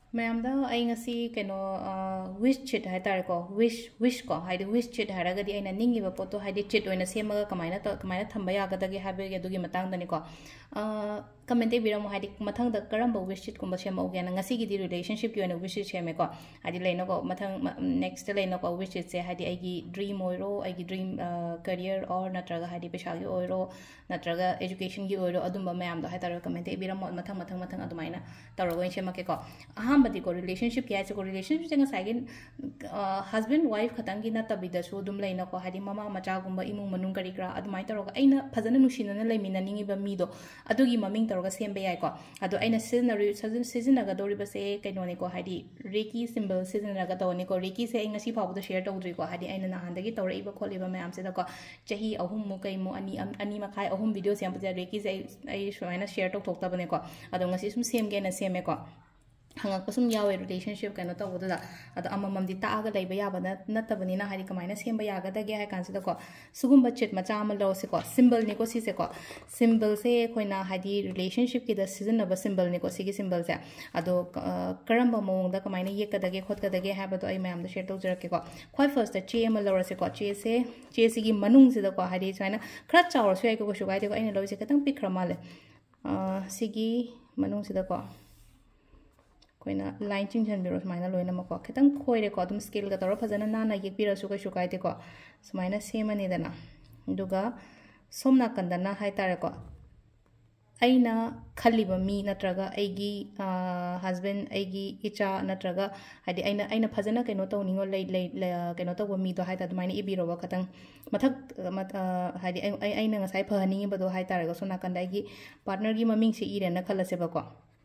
ꯃꯌꯥꯝꯗ ꯑꯩ ꯉꯁꯤ ꯀꯩꯅꯣ ꯋꯤꯁꯆꯤꯠ ꯍꯥꯏꯇꯥꯔꯦꯀꯣ ꯋꯤꯁ ꯀꯣ ꯍꯥꯏꯗꯤ ꯋꯤꯁꯆꯤꯠ ꯍꯥꯏꯔꯒꯗꯤ ꯑꯩꯅ ꯅꯤꯡꯉꯤꯕ ꯄꯣꯠꯇꯣ ꯍꯥꯏꯗꯤ ꯆꯤꯠ ꯑꯣꯏꯅ ꯁꯦꯝꯃꯒ ꯀꯃꯥꯏꯅ ꯊꯝꯕ ꯌꯥꯒꯗꯒꯦ ꯍꯥꯏꯕꯒꯤ ꯑꯗꯨꯒꯤ ꯃꯇꯥꯡꯗꯅꯤꯀꯣ ꯀꯃꯦꯟ ꯇꯧꯕꯤꯔꯝꯃꯣ ꯍꯥꯏꯗꯤ ꯃꯊꯪꯗ ꯀꯔꯝꯕ ꯋꯤꯁꯆꯤꯠꯀꯨꯝꯕ ꯁꯦꯝꯃꯛꯎꯒꯦꯅ ꯉꯁꯤꯒꯤꯗꯤ ꯔꯤꯂꯦꯁꯟshipꯀꯤ ꯑꯣꯏꯅ ꯋꯤꯁꯆꯤꯠ ꯁꯦꯝꯃꯦꯀꯣ ꯍꯥꯏꯗꯤ ꯂꯩꯅꯀꯣ ꯃꯊꯪ ꯅꯦꯛꯁꯇ ꯂꯩꯅꯀꯣ ꯋꯤꯁꯆꯤꯠꯁꯦ ꯍꯥꯏꯗꯤ ꯑꯩꯒꯤ ꯗ꯭रीम ꯑꯣꯏꯔꯣ ꯑꯩꯒꯤ ꯗ꯭रीम ꯀꯦꯔꯤꯌꯔ ꯑꯣꯔ ꯅꯠꯇ꯭ꯔꯒ ꯍꯥꯏꯗꯤ ꯄꯩꯁꯥꯒꯤ ꯑꯣꯏꯔꯣ ꯅꯠꯇ꯭ꯔꯒ एजुकेशनꯒꯤ ꯑꯣꯏꯔꯣ ꯑꯗꯨꯝꯕ ꯃꯌꯥꯝꯗꯣ ꯍꯥꯏꯇꯥꯔꯦ ꯀꯃꯦꯟ ꯇꯧꯕꯤꯔꯝꯃꯣ ꯃꯊꯪ ꯑꯗꯨꯃꯥꯏꯅ ꯇꯧꯔꯒ ꯑꯣꯏꯅ ꯁꯦꯝꯃꯛꯀꯦꯀꯣ ꯑꯍꯥꯟꯕꯗꯤꯀꯣ ꯔꯤꯂꯦꯁꯟship ꯀꯤ ꯍꯥꯏꯁꯦꯀꯣ ꯔꯤꯂꯦꯁꯟshipꯁꯦ ꯉꯁꯥꯏꯒꯤ हस्बैंड वाइफ खतंगी नतबिदसु अदुम लेनको हादि ममा मचागुंबा इमुंग मनुंग करी करा अदुमाय तौरगा अइना फजना नुसिनना लेमिननिंगिबा मीदो अदुगी ममिंग तौरगा सेमबे याइको अदु अइना सिजनगदोरिबसे कैनोनिको हादि रेकी सिंबल सिजनरगा तौनिको रेकी से अइ ngasi फावबदो शेयर तौद्रिको हादि अइना नहानदगी तौरइबा खोलिबा मयाम सेदको चही अहुम मु कैमु अनि मखाय अहुम वीडियो सेमबजे रेकी से अइ सुमाइना शेयर तौथोक्तबनेको अदु ngasi सुम सेमगेना सेमेको हंगकसुम यावे रिलेशनशिप कैनो तौबदुदा अदो अमममदि तागा लैबा याबा नत्तबनिना हादि कमाइना सेमबा यागदगे हाय कांसिदको सुगुम्बा चिट मचा अमा लौसेको सिंबल निको सिसेको सिंबल से कोइना हादि रिलेशनशिप की द सिजनब सिंबल निको सिगी सिंबल से अदो करंबा मोंगदा कमाइना येकदगे खोतकदगे हाबदो अइ मयाम द शेयर तौजरकेको ख्वाइ फर्स्ट द चे अमा लौरसेको चे सिगी मनुंग सिदको हादि सुमाइना खरा चावरसु याइको को सुगाइदेको अइना लौइसे खतंग पिखरा माले सिगी मनुंग सिदको कोइना लाइन चिंजनबिरो सुमाइना लोइनमको खितंग खोइरेको अदुम स्केल गा तौर फजना नाना येकबिरसु कइसु काइदेको सुमाइना सेमनिदना दुगा सोमना कंदना हाइतारेको अइना खलिबा मी नत्रगा अइगी हस्बैंड अइगी इचा नत्रगा हादि अइना फजना कैनो तौनिंगो लै कैनो तौबा मीदो हाइता दुमाइना इबिरोबा खतंग मथक हादि अइना ngасai फहनिंगिबदो हाइतारेको सोना कंदा अइगी पार्टनर गी ममिंग से इरेना खलसेबको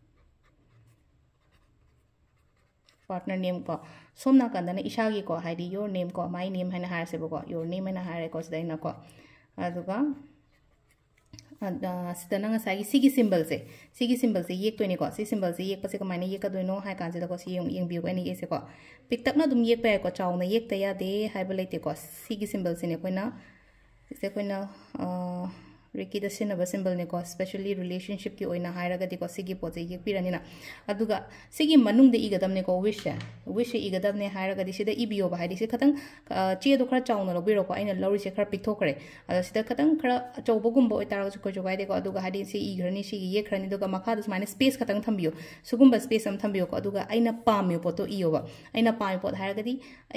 पार्टनर नेम को सोमना कंदना इशागी को हाइदी योर नेम को माई नेम है हारसेबको योर नेम है हारेको सिदाइनाको अदुगा सिदना ngасai सिगी सिंबल से येक्तोइनेको सि सिंबल से येकपसे कमाइना येकदोइनो हाय कांजिदको सि येंबियो एनी येसेको पिक्तकना दुम येकपा याको चावना येकता यादे हाइबा लैतेको सिगी सिंबल सिने कोइना रेकी द सिनब सिंबल ने को स्पेशली रिलेशनशिप की ओइना हायरगदि को सिगी पोजे येकपिरनिना अदुगा सिगी मनुंग दे इगदमने को विश इगदमने हायरगदि सिदा इबियो बा हायदि सि खतंग चे दो खरा चावना लोबिरो को आइना लौरि से खरा पिथोकरे अदा सिदा खतंग खरा चौबगुंबो ओइतारग को जोगाइदे को अदुगा हायदि सि इग्रनि सि येखरनि दुगा मखा दस माने स्पेस खतंग थंबियो सुगुंबा स्पेस अम थंबियो को अदुगा आइना पामियो पोतो इयोबा आइना पामि पोत हायरगदि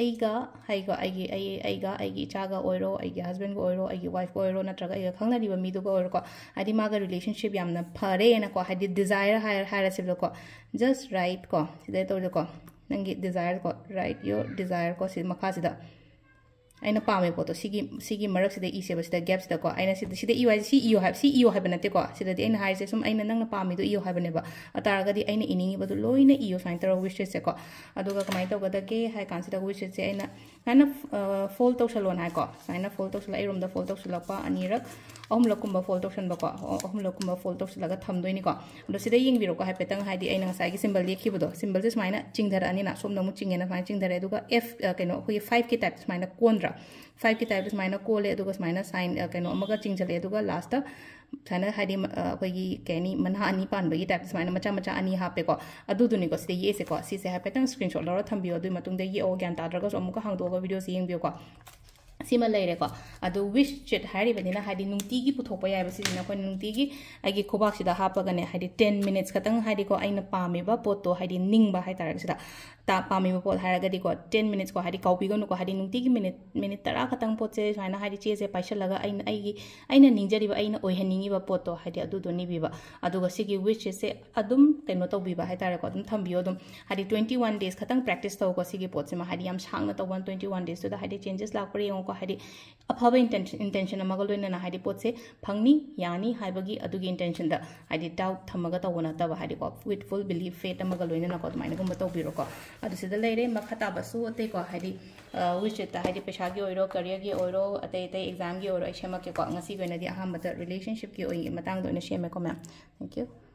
आइगी चागा ओइरो आइगी हस्बैंड को ओइरो आइगी वाइफ को ओइरो नत्रगा आइगा खंगनादिबा मीदुगा ओइरो हादि मागा रिलेशनशिप यामना फरेना को हादि डिजायर हायरसेबको जस्ट राइट को सिदा तौजको नंगी डिजायर को राइट योर डिजायर को सि मखा सिदा अइना पामे पोतो सिगी मरक सिदा इसेबा सिदा गैप सिदा को अइना सिदा इवाइ सी इयो हाइबा नते को सिदा अइना हाइसे सुम अइना नंगना पामिदो इयो हाइबनेबा अतारगदि अइना इनिंगी बदु लोइना इयो साइन तरो विशेष से को अदुगा कमाइ तौगदगे हाइ कांसिदा विशेष से अइना हाना फोल्ड तौसलोन हाइ को साइना फोल्ड तौसला इरोम द फोल्ड तौसलपा अनिरक अहुमलकुंबा फोल्ड तौसनबको अहुमलकुंबा फोल्ड तौसलगा थमदोइनिको अदो सिदा यिंगबिरोको हाइपेतंग हाइदि अइना ngасai सिंबल लेखिबदो सिंबल से सुमाइना चिंगधरअनिना सोमनमु चिंगेना सुमाइना चिंगधरे अदुगा एफ कैनो अखोइ 5 की टाइप सुमाइना कोनद्रा 5 की टाइप सुमाइना कोले अदुगा सुमाइना साइन कैनो अमगा चिंगजले अदुगा लास्ट साइना हाइदि अखोइ केनी मना अनि पानबगी टाइप सुमाइना मचा अनि हापेको अदुदुनिको सिदा येसेको सिसे हाइपेतंग स्क्रीनशॉट लौरा थंबियो अदुइ मतुंगदे ये ओ ज्ञान ताद्रगा सो अमुका हांगदोगा वीडियो से यिंगबियोको सिमा लेरेको अदु विश चिट हाइरिबनिना हाइदि नुंतीगी पुथोपा याबा सिदिना कोइ नुंतीगी आइगी खोबाक्सिदा हापगने हाइदि 10 मिनिट्स खतंग हाइदिको आइना पामेबा पोतो हाइदि निंगबा हाइतारगसिदा ता पामेबा पोत हाइरगदि को 10 मिनिट्स को हाइदि काउपिगनो को हाइदि नुंतीगी मिनिट 10 खतंग पोतसे साइना हाइदि चेसे पाइसलगा आइना निंजरिबा आइना ओइहनिंगिबा पोतो हाइदि अदुदो निबिबा अदुगा सिगी विश से अदुम कैनो तौबिबा हाइतारको अदुम थंबियो अदुम हाइदि 21 डेज खतंग प्रैक्टिस तौको सिगी पोतसे मा हाइदि याम सांगना तौवन 21 डेज तो हाइदि चेंजेस लाकपरे यंगको हाइदि अफब इंटेंशन अमगा लोइना हाइदि पोतसे फंगनी यानी हाइबगी अदुगी इंटेंशन द हाइदि डाउट थमगा तौबना तब हाइदि को विथ फुल बिलीव फेथ अमगा लोइना को दुमाइना गुम तौबिरोको अदु सिदा लेरे मखता बसु अते को हाइदि विचित हाइदि पेशागी ओइरो करियर की ओइरो अते एग्जाम की ओइरो सेमके को ngasi गोइनादि अहामबत रिलेशनशिप की ओइ मतंग दोइना सेमेको मैम थैंक यू